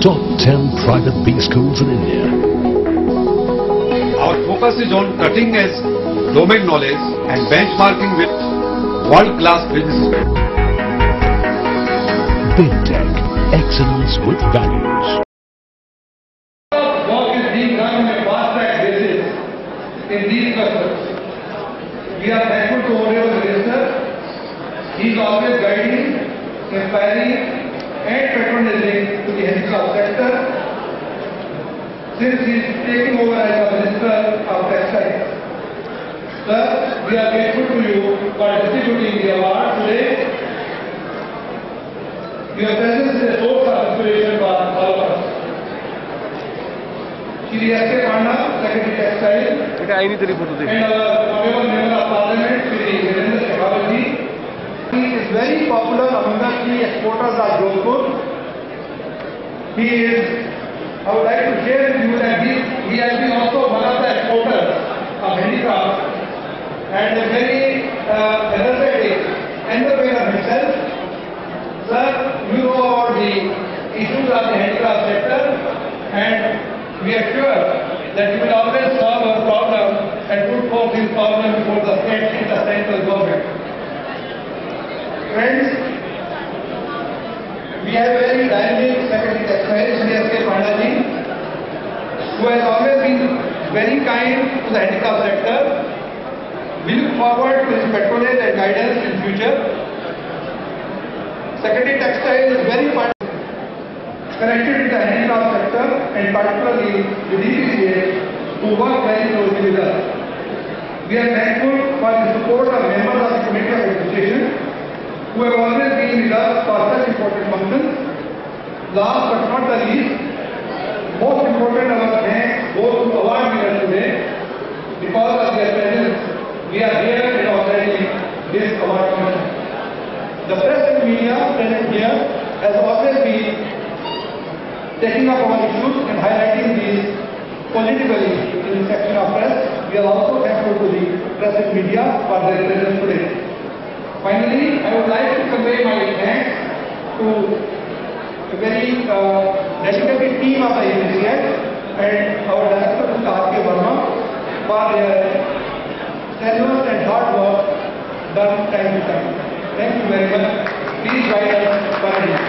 top 10 private B schools in India. Our focus is on cutting edge domain knowledge and benchmarking with world-class businesses. Big Tech, excellence with values. Work is being done on a fast-track basis in these clusters. We are thankful to Honorable Minister. He is always guiding, inspiring, and patronizing to the handicraft sector. Since he is taking over as the Minister of Textiles. Sir, we are grateful to you for distributing the award today. Your presence is a source of inspiration for all of us. Shri Epch Handicrafts, Secretary Textile, and our Honorable Member of Parliament, Shri He is very popular among the key exporters of Jodhpur. I would like to share with you that he has been also one of the exporters of handicrafts and a very energetic entrepreneur himself. Sir, you know about the issues of the handicraft sector, and we are sure that you will always solve our problem and put forth this problem before the state and the central government. Friends, we have a very dynamic Secretary Textiles, Shri Epch Handicrafts, who has always been very kind to the handicraft sector. We look forward to his patronage and guidance in future. Secretary Textiles is very much connected with the handicraft sector and particularly with DPCA, who work very closely with us. We are thankful for the support of members of the Committee of Administration, who have always been with us for such important functions. Last but not the least, most important our thanks goes to award winners today. Because of their presence, we are here in organizing this award function. The press and media present here has always been taking up our issues and highlighting these positively in the section of press. We are also thankful to the press and media for their presence today. Finally, I would like to convey my thanks to a very dedicated team of the Agency and our Director, Mr. R.K. Verma, for their strenuous and hard work done time to time. Thank you very much. Please write us for